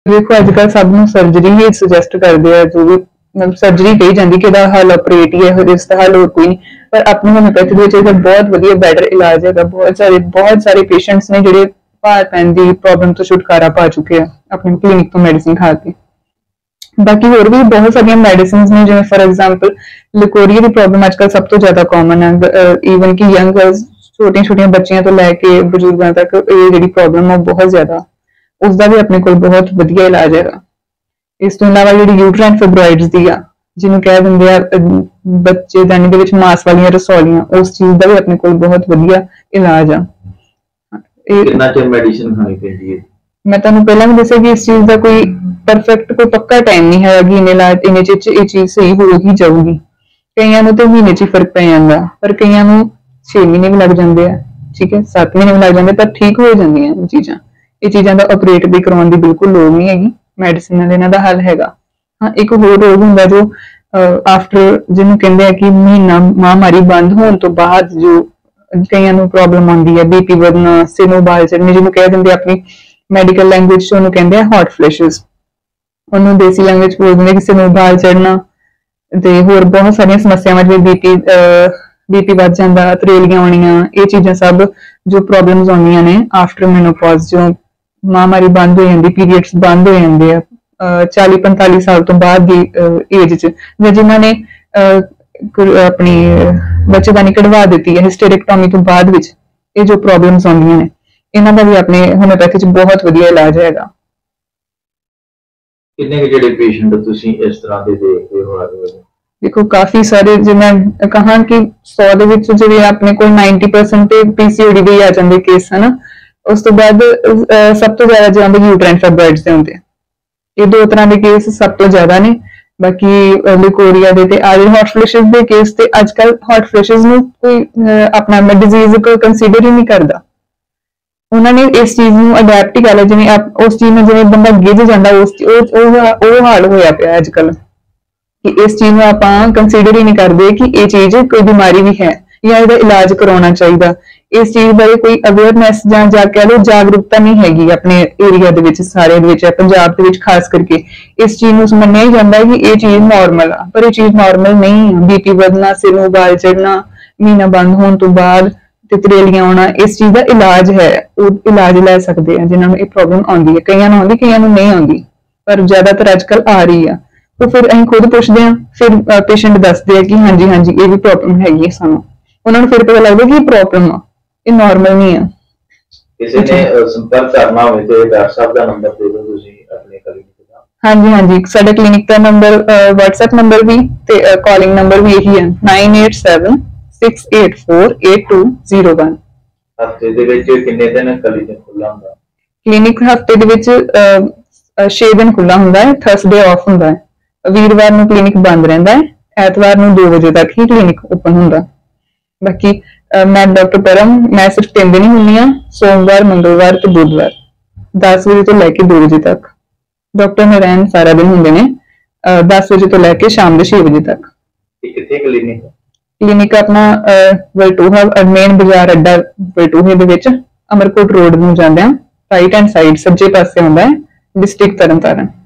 देखो अजकल सब नूं सर्जरी ही सुजैसट करदे आ, जो भी सर्जरी कही जाती कि हल ऑपरेट ही है, इसका हल होर कोई नहीं। पर अपनी होम्योपैथी के बहुत वधिया बैटर इलाज है। बहुत सारे पेशेंट्स ने जिहड़े भार पैन की प्रॉब्लम तो छुटकारा पा चुके हैं अपने क्लीनिक तो मेडिसिन खा के। बाकी होर भी बहुत सारिया मेडिसिन ने, जिवें फॉर एग्जाम्पल लिकोरिया की प्रॉब्लम अजकल सब तो ज्यादा कॉमन है। ईवन कि यंग छोटिया छोटिया बच्चियां तो लैके बजुर्गों तक ये जिहड़ी प्रॉब्लम है बहुत ज्यादा, उसका भी अपने को बहुत वधिया इलाज है। इस तो इलावा जिहड़ी यूट्राइन फाइब्रॉइड्स दी आ, जिन्होंने कह दिंदे आ बच्चे दाने दे विच मास वालियां रसौलियां, उस चीज का भी अपने को बहुत वधिया इलाज आ। कितना चਿਰ मेडिसिन खानी पैंदी है? मैं तुहानूं पहलां भी दस्सिया कि इस चीज का कोई परफेक्ट कोई पक्का टाइम नहीं है कि इन्ने चिर च ये चीज सही हो ही जाऊगी। कईयां नूं तो महीने च फर्क पै जांदा, पर कईयां नूं 6 महीने भी लग जाते हैं, ठीक है 7 महीने भी लग जाते, पर ठीक हो जांदियां चीज़ां। ये चीज़ों का ऑपरेट भी करवाने की बिल्कुल लोड़ नहीं हैगी, मेडिसिन नाल इन्हां दा हल हैगा। हाँ, एक होर रोग हुंदा जो आफ्टर जिन्होंने कहते हैं कि महीना महामारी बंद होने तो बाद जो कईयां नूं प्रॉब्लम आती है, बीपी बढ़ना, सिर नूं बाल चढ़ने, जिन्होंने कह दिंदे अपनी मैडिकल लैंग्वेज च उन्होंने कहते हैं हॉट फ्लैशेस, उन्होंने देसी लैंग्वेज बोल दिंदे कि सिर नूं बाल चढ़ना ते होर बहुत सारिया समस्यावां जिवें बीपी बढ़ जाता, तरेलियां आउणियां, ये चीज़ां सब जो प्रॉब्लम्स आउंदियां ने आफ्टर मेनोपॉज, जो महामारी बंद हो जाती, पीरियड्स बंद हो जाते हैं 40-45 साल तो बाद की एज च, जिन्होंने अपनी बच्चेदानी कढ़वा दी है हिस्टेरेक्टोमी तो बाद विच, ये जो प्रॉब्लम्स आउंदियां ने इन्हां दा भी अपने होम्योपैथी च बहुत वधिया इलाज हैगा। किन्ने के जिहड़े पेशेंट तुसीं इस तरह दे देखदे हो? देखो काफी सारे, जो मैं कहा कि 100 दे विच जिहड़े अपने कोल 90% पीसीओडी दे आ जांदे केस है ना, उस तो बाद सब तो ज्यादा जो आंदे यूट्राइन फाइब्रॉइड्स दे हुंदे, ये दो तरह के केस सब तो ज्यादा ने। बाकी लिकोरिया दे ते आ जिहड़े हॉट फ्लैशेस दे केस, ते अजकल हॉट फ्लैशेस नूं कोई अपना कंसीडर ही नहीं करता, उन्होंने इस चीज नूं अडैप्ट ही कर लिया, जिवें उस चीज में जिवें बंदा गिज जाता उस हाल होया पिया अजकल कि इस चीज में आप कंसीडर ही नहीं करते कि ये चीज कोई बीमारी भी है या इसका इलाज करवाना चाहिए। इस चीज बारे कोई अवेयरनैस या कह लो जागरूकता नहीं हैगी अपने एरिया दे विच, सारे दे विच, पंजाब दे विच खास करके इस चीज नूं मन्निया ही जांदा है कि ये चीज नॉर्मल आ, पर ये चीज नॉर्मल नहीं है। बीपी बढ़ना, सिर नूं बाल चढ़ना, महीना बंद होने तो बाद तरेलियां आउणा, इस चीज का इलाज है, इलाज लै सकते हैं जिन्होंने ये प्रॉब्लम आती है। कईयां नूं आउंदी, कईयां नूं नहीं आउंदी, पर ज्यादातर अजकल आ रही है। तो फिर अं खुद पूछते हैं, फिर पेशेंट दसते हैं कि हाँ जी ये भी प्रॉब्लम हैगी सानू, उन्होंने फिर पता लगता कि प्रॉब्लम आ, ये नॉर्मल नहीं है। किसी ने संपर्क करना हो तो डॉक्टर साहब का नंबर दे दो तुसीं अपने क्लिनिक दा। हाँ जी साडे क्लिनिक का नंबर व्हाट्सएप नंबर भी ते कॉलिंग नंबर भी यही है 9876848201। हफ्ते दे विच किन्ने दिन क्लिनिक खुला हुंदा? क्लिनिक हफ्ते दे विच 6 दिन खुला हुंदा है, थर्सडे ऑफ हुंदा है, वीरवार नूं क्लिनिक बंद रहिंदा है, ऐतवार नूं 2 बजे तक ही क्लिनिक ओपन हुंदा। बाकी मैं डॉक्टर परम, मैं सिर्फ 3 दिन ही हुंदी हां, सोमवार, मंगलवार ते बुधवार 10 बजे तो लैके 2 बजे तक। डॉक्टर नारायण सारा दिन हुंदे ने 10 बजे तो लैके शाम के 6 बजे तक। कित्थे क्लिनिक? क्लिनिक अपना वलटूहा मेन बाजार अड्डा वलटूहे दे विच अमरकोट रोड नूं जांदे राइट हैंड साइड सज्जे पासे आउंदा है, डिस्ट्रिक्ट तरनतारन।